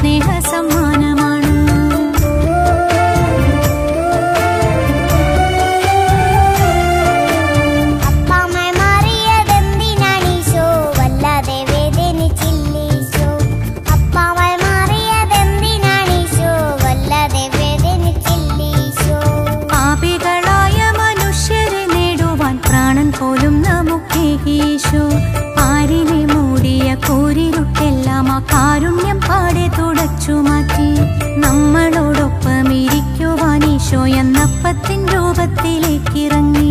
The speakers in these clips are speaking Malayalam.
സ്നേഹ സമ്മാനമാണ്. പോലും നമുക്കേകീശോ ആരിനെ മൂടിയ കൂരിരുട്ടെല്ലാം ആ കാരുണ്യം പാടെ തുടച്ചു മാറ്റി നമ്മളോടൊപ്പം ഇരിക്കുവാൻ ഈശോ എന്നപ്പത്തിൻ രൂപത്തിലേക്കിറങ്ങി.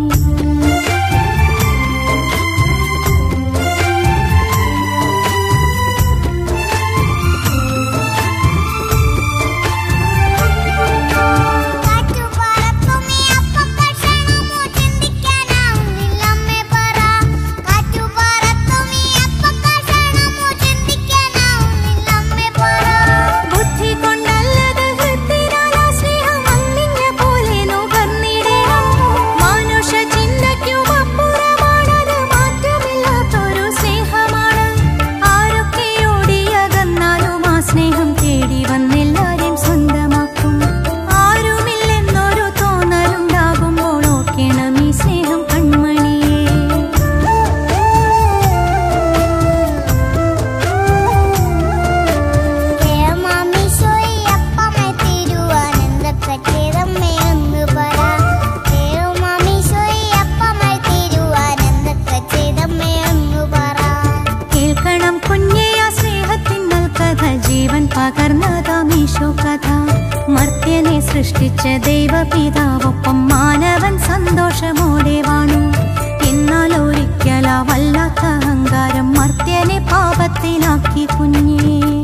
മർത്യനെ സൃഷ്ടിച്ച ദൈവപിതാവൊപ്പം മാനവൻ സന്തോഷമോടെ വാണു. എന്നാൽ ഒരിക്കലാ വല്ലാത്ത അഹങ്കാരം മർത്യനെ പാപത്തിലാക്കി കുഞ്ഞേ.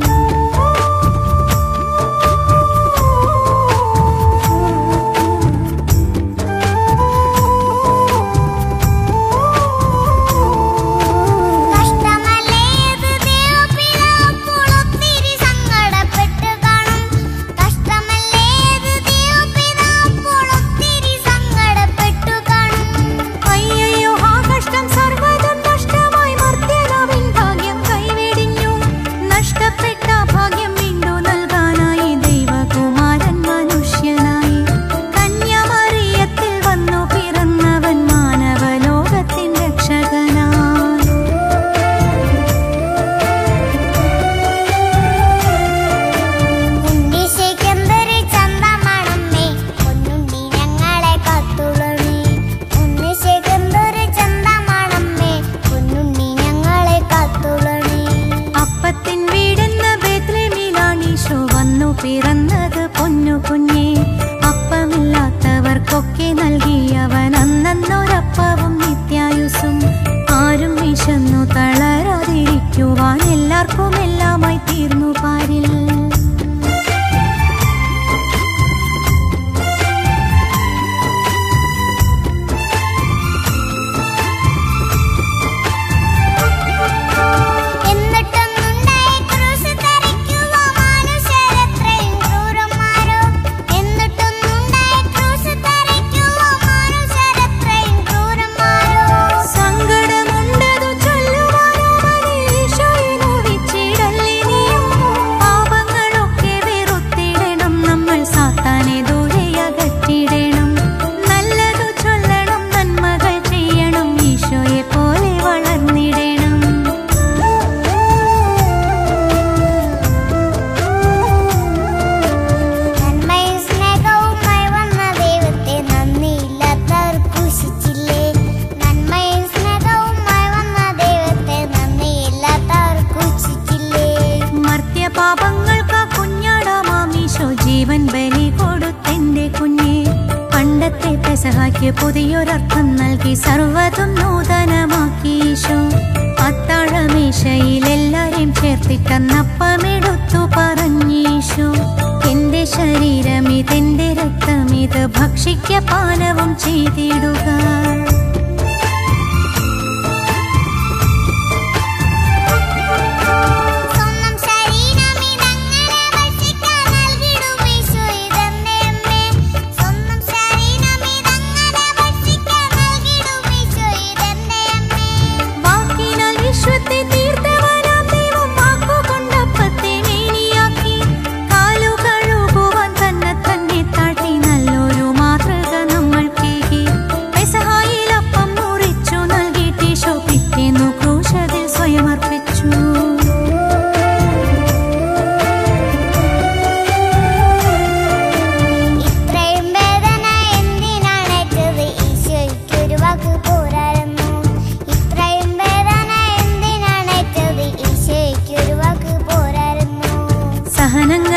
പിറന്നത് പൊന്നു കുഞ്ഞേ, അപ്പമില്ലാത്തവർക്കൊക്കെ നൽകിയവൻ അന്നൊരപ്പവും നിത്യായുസും. ആരും വിശന്നു തളരാതിരിക്കുവാൻ എല്ലാവർക്കും എല്ലാമായി തീർന്നു പാരിൽ. പെസഹായ്ക്ക് പുതിയൊരർത്ഥം നൽകി സർവ്വതും നൂതനമാക്കി ഈശോ. അത്താഴമേശയിൽ എല്ലാരെയും ചേർത്തിട്ടന്നപ്പമെടുത്തു പറഞ്ഞീശോ, എന്റെ ശരീരം ഇതെന്റെ രക്തം, ഇത് ഭക്ഷിക്ക പാനവും ചെയ്തിടുക. വിശ്വത്തെ തീർത്തവനാം ദൈവം വാക്കുകൊണ്ടപ്പത്തെ മേനിയാക്കി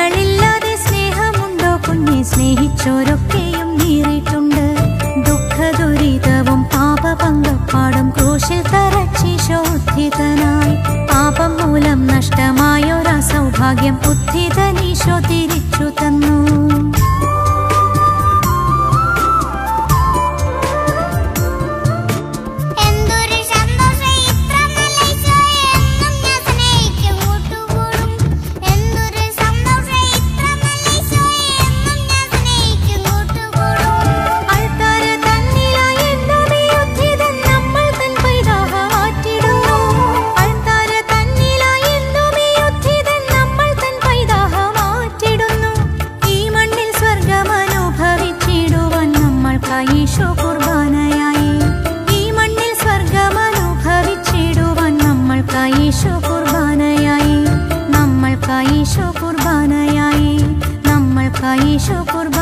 കണ്ണുകളില്ലാതെ സ്നേഹമുണ്ടോ കുഞ്ഞെ സ്നേഹിച്ചോരൊക്കെയും നീറിയിട്ടുണ്ട് ദുഃഖദുരിതവും പാപപങ്കപ്പാടും ക്രൂശിൽ തറച്ചീശോദ്ധിതനായി പാപം മൂലം നഷ്ടമായൊരാ സൗഭാഗ്യം ഉദ്ധിതനീശോ തിരിച്ചു തന്നു ഈശോ കുർബാനയായി ഈ മണ്ണിൽ സ്വർഗമനുഭവിച്ചിടുവാൻ നമ്മൾക്കായി ഈശോ കുർബാനയായി നമ്മൾക്കായി ഈശോ കുർബാനയായി നമ്മൾക്കായി ഈശോ കുർബാന